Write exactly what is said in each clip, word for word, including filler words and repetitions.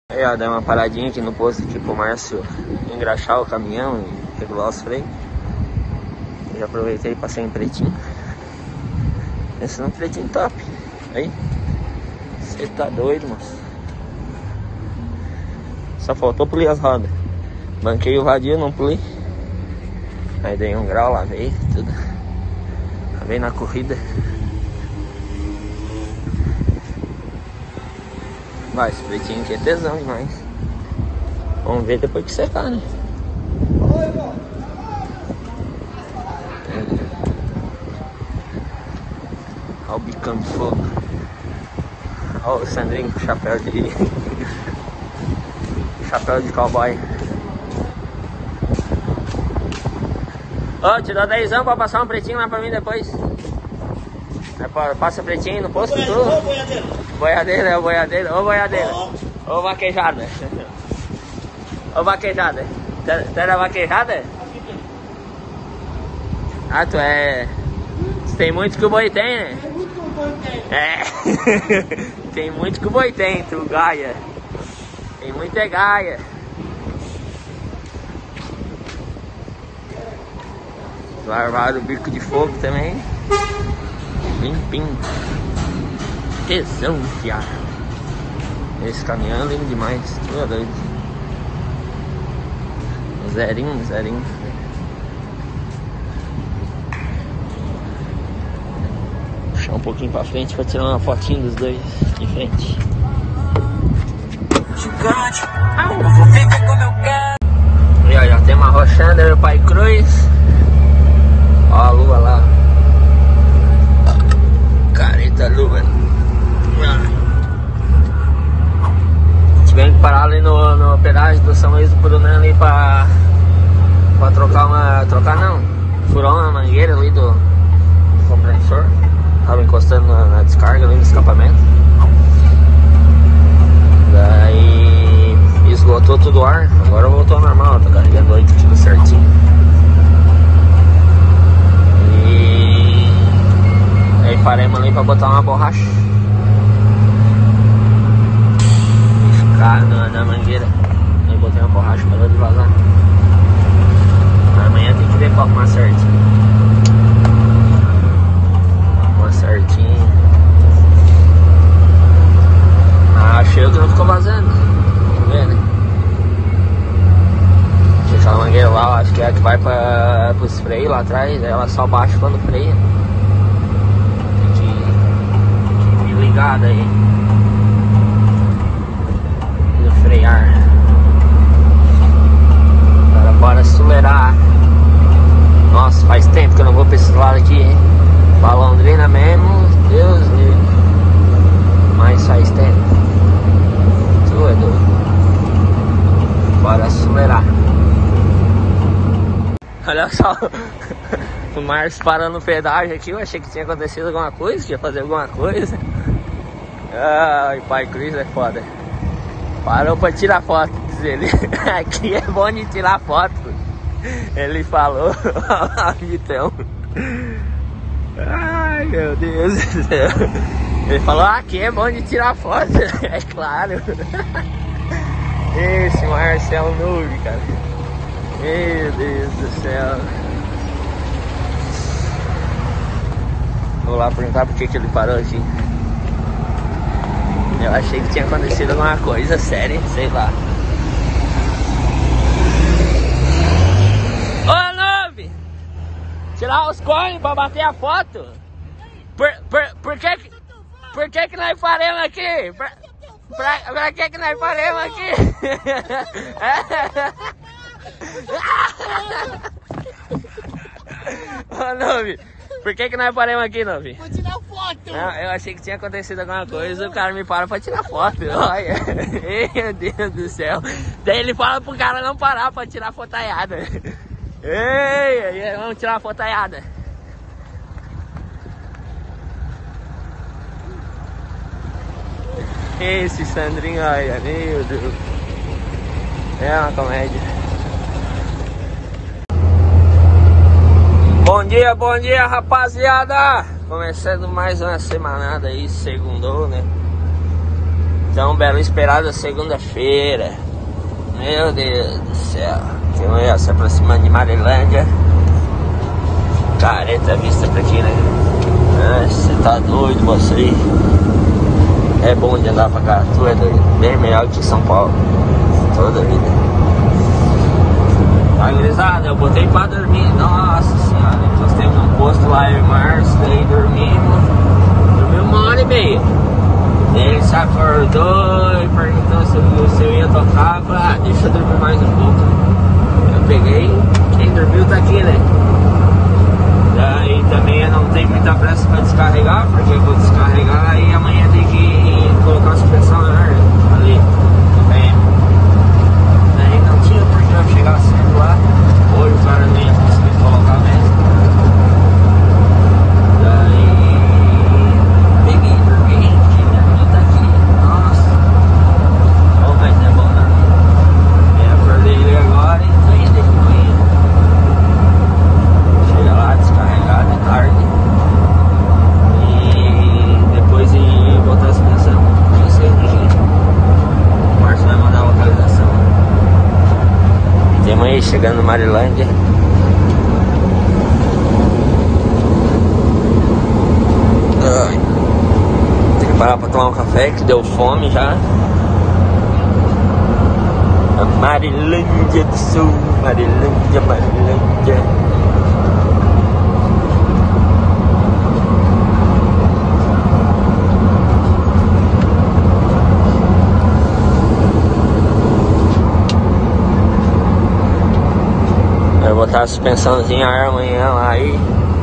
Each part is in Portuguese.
Aí, ó, dei uma paradinha aqui no posto aqui pro Márcio engraxar o caminhão e regular os freios. Já aproveitei e passei em pretinho. Esse é um pretinho top. Aí, você tá doido, moço. Só faltou polir as rodas. Banquei o vadio, não pulei. Aí dei um grau, lavei tudo. Lavei na corrida. Vai, esse pretinho aqui é tesão demais. Vamos ver depois que secar, né? Olha o bicão de fogo. Olha o Sandrinho com chapéu de... chapéu de cowboy. Ó, oh, te dou dezão pra passar um pretinho lá pra mim depois. Passa pretinho no posto, tu? Ô, boiadeiro. Boiadeiro, é o boiadeiro. Ô, boiadeiro. Ô, oh. vaquejada. Ô, vaquejada. Tu era vaquejada? Ah, tu é... Tem muito que o boi tem, né? Tem muito que o boi tem. É. Tem muito que o boi tem, tu, gaia. Tem muita gaia. Larvaram o bico de fogo também. Limpinho. Tesão, fiado. Esse caminhão é lindo demais. Tu é doido. Zerinho, zerinho. Puxar um pouquinho pra frente pra tirar uma fotinho dos dois de frente. Gigante, eu vou viver como eu quero. E ó, já tem uma rochanda, meu pai Cruz. Ó a lua lá. Careta lua. Tivemos que parar ali no, no pedágio do São Luís do Purunã ali pra, pra trocar uma... Trocar não. Furar uma mangueira ali do compressor. Tava encostando na, na descarga ali no escapamento. Daí esgotou todo o ar. Agora voltou ao normal, tá carregando oito tudo certinho. E aí paremos ali pra botar uma borracha. Ficar na, na mangueira. Aí botei uma borracha pra de vazar. Amanhã tem que ver pra arrumar certinho. Arrumar certinho. Ah, achei que não ficou vazando. Vamos ver, né? Deixa a mangueira lá, acho que é a que vai pra, pros freios lá atrás. Ela só baixa quando freia. Tem que ir ligada aí no frear. Agora bora acelerar. Nossa, faz tempo que eu não vou pra esse lado aqui, hein? Pra Londrina mesmo, Deus me livre. Mas faz tempo. Tudo. Bora acelerar. Olha só. O Márcio parando no pedágio aqui. Eu achei que tinha acontecido alguma coisa, que ia fazer alguma coisa. Ai, pai Cruz é foda. Parou pra tirar foto, diz ele. Aqui é bom de tirar foto. Ele falou. Então. Ai, meu Deus do céu. Ele falou, ah, aqui é bom de tirar foto. É claro. Esse Marcelo Nube, cara. Meu Deus do céu. Vou lá perguntar por que que ele parou aqui. Eu achei que tinha acontecido alguma coisa séria, sei lá. Ô, Nube! Tirar os cones pra bater a foto? Por, por, por que que... Por que que nós faremos aqui? Pra, pra, pra que que nós faremos aqui? Ô, Nube, por que que nós paramos aqui, Nube? Vou tirar foto. Não, eu achei que tinha acontecido alguma coisa, o cara me para pra tirar foto. Olha, meu Deus do céu. Daí ele fala pro cara não parar pra tirar fotaiada. Ei, vamos tirar uma fotaiada. Esse Sandrinho, olha, meu Deus. É uma comédia. Bom dia, bom dia, rapaziada. Começando mais uma semanada aí, segundou, né? Então, bela esperada segunda-feira. Meu Deus do céu. Que eu ia se aproximando de Marilândia. Careta vista pra aqui, né? Você tá doido, você. É bom de andar pra cá. Tu é doido. Bem melhor que São Paulo. Toda a vida. Tá, gurizada, eu botei pra dormir. Nossa senhora. Encostei num posto lá em março. Daí dormimos. Dormi uma hora e meia. Ele se acordou e perguntou se, se eu ia tocar. Eu falei, ah, deixa eu dormir mais um pouco. Eu peguei. Quem dormiu tá aqui, né? Daí também eu não tenho muita pressa pra descarregar, porque eu vou descarregar e amanhã tem que colocar a suspensão no ar ali no B M. Daí não tinha porque eu chegar cedo lá. Hoje o cara nem ia conseguir colocar mesmo. Daí peguei e dormi. Quem dormiu tá aqui. Nossa. Oh, mas é bom dormir. Eu acordei ele agora e tô indo de manhã. Chega lá, descarregar de tarde e depois ir botar a suspensão. Não sei do jeito. O Márcio vai mandar a localização. Temos aí chegando no Marilândia. Ai. Tem que parar pra tomar um café que deu fome já. A Marilândia do Sul, Marilândia, Marilândia. Vou botar a suspensãozinha ar amanhã lá e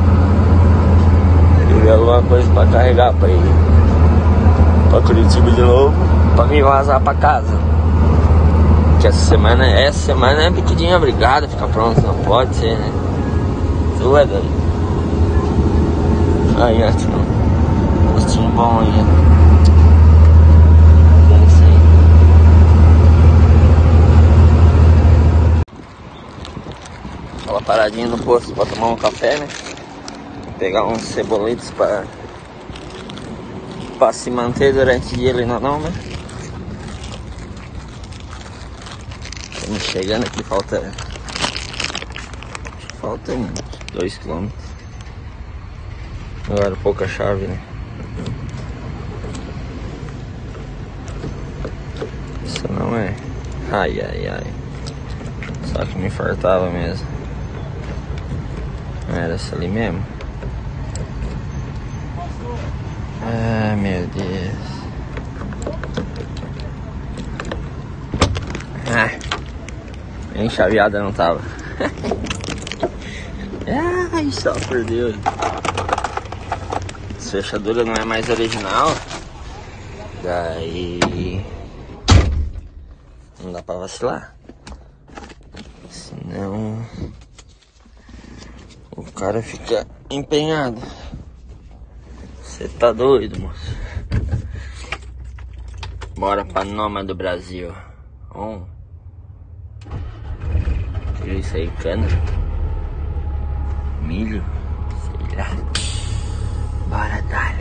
ver alguma coisa pra carregar pra ir pra Curitiba de novo, pra me vazar pra casa. Que essa semana, essa semana é pequenininha obrigada a ficar pronto, não pode ser, né? Tu é doido. Aí, ó, tinha um postinho bom aí, ó. Aquela paradinha no posto pra tomar um café, né? Pegar uns cebolitos pra, pra se manter durante o dia ali na não, né? Estamos chegando aqui, falta falta uns dois quilômetros. Agora pouca chave, né? Isso não é. Ai, ai, ai. Só que me fartava mesmo. Era essa ali mesmo? Ai, meu Deus. Ah, nem chaveada não tava. Ai, só por Deus. Essa fechadura não é mais original. Daí não dá pra vacilar. Senão o cara fica empenhado. Você tá doido, moço? Bora pra Noma do Brasil. Oh. Tira isso aí, cana. Milho. Sei lá. Bora, dale.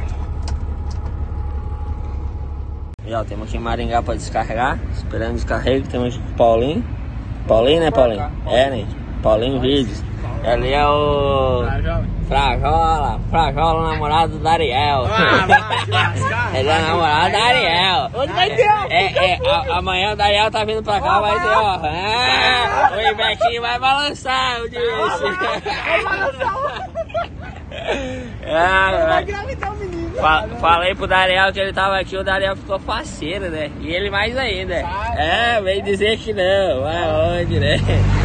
E ó, temos aqui em Maringá pra descarregar. Esperando descarrego. Temos aqui com o Paulinho. Paulinho, né, Paulinho? É, né? Paulinho Vídeos. Ali é o Frajola, Frajola, namorado do Ariel. Ah, ele é namorado da Ariel. Onde vai ter? É, é, a, amanhã o Dariel tá vindo pra cá, vai ter, ó. Ah, o Ibequinho vai balançar, eu disse. Vai balançar. Ah, vai engravidar o menino. Fa falei pro Dariel que ele tava aqui, o Dariel ficou faceiro, né? E ele mais ainda. É, veio dizer que não. Vai onde, né?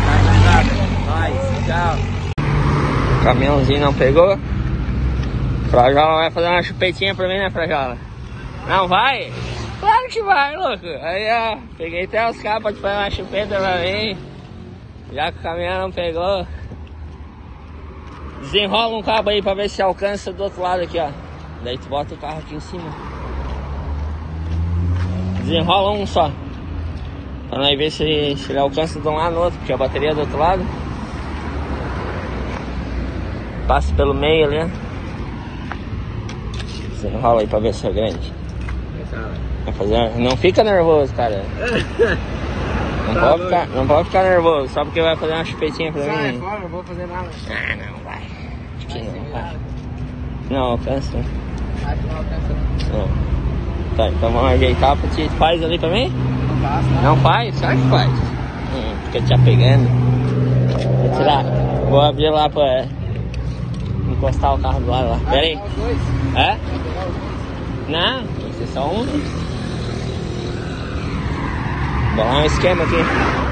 Nós, tchau. O caminhãozinho não pegou. Frajola vai fazer uma chupetinha pra mim, né, Frajola? Não vai? Claro que vai, louco. Aí, ó, peguei até os cabos pra te fazer uma chupeta pra mim. Já que o caminhão não pegou. Desenrola um cabo aí pra ver se alcança do outro lado aqui, ó. Daí tu bota o carro aqui em cima. Desenrola um só. Pra nós ver se, se ele alcança de um lado no outro, porque a bateria é do outro lado. Passa pelo meio ali. Desenrola aí pra ver se é grande. Vai fazer... Não fica nervoso, cara. Não, Tá pode ficar, não pode ficar nervoso, só porque vai fazer uma chupetinha pra Sai mim. fora, não vou fazer nada. Ah, não, vai. Acho que não, vai. Não alcança. Acho que não alcança não. Não. Tá, então vamos ajeitar pra ti. Faz ali pra mim? Não faço, não. Não faz? Será que faz? Hum, fica te apegando. Vou tirar. Vou abrir lá pra encostar o carro do lado lá. Vai Pera aí. pegar os dois? É? Vai pegar os dois? Não, tem que ser só um. Vou bolar um esquema aqui.